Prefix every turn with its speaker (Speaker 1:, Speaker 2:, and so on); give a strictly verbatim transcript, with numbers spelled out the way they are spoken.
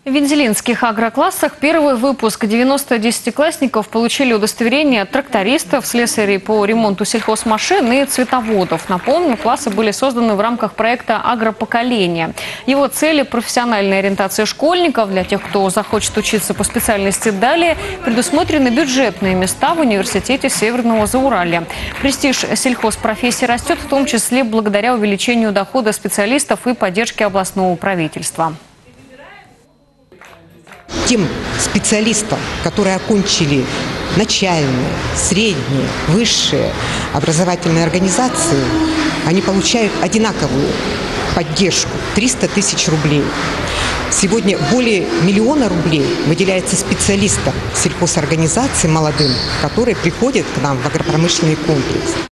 Speaker 1: В вензелинских агроклассах первый выпуск девяноста десятиклассников получили удостоверение трактористов, слесарей по ремонту сельхозмашин и цветоводов. Напомню, классы были созданы в рамках проекта «Агропоколение». Его цели – профессиональная ориентация школьников. Для тех, кто захочет учиться по специальности далее, предусмотрены бюджетные места в университете Северного Зауралья. Престиж сельхозпрофессии растет, в том числе благодаря увеличению дохода специалистов и поддержке областного правительства.
Speaker 2: Тем специалистам, которые окончили начальные, средние, высшие образовательные организации, они получают одинаковую поддержку – триста тысяч рублей. Сегодня более миллиона рублей выделяется специалистам сельхозорганизаций молодым, которые приходят к нам в агропромышленный комплекс.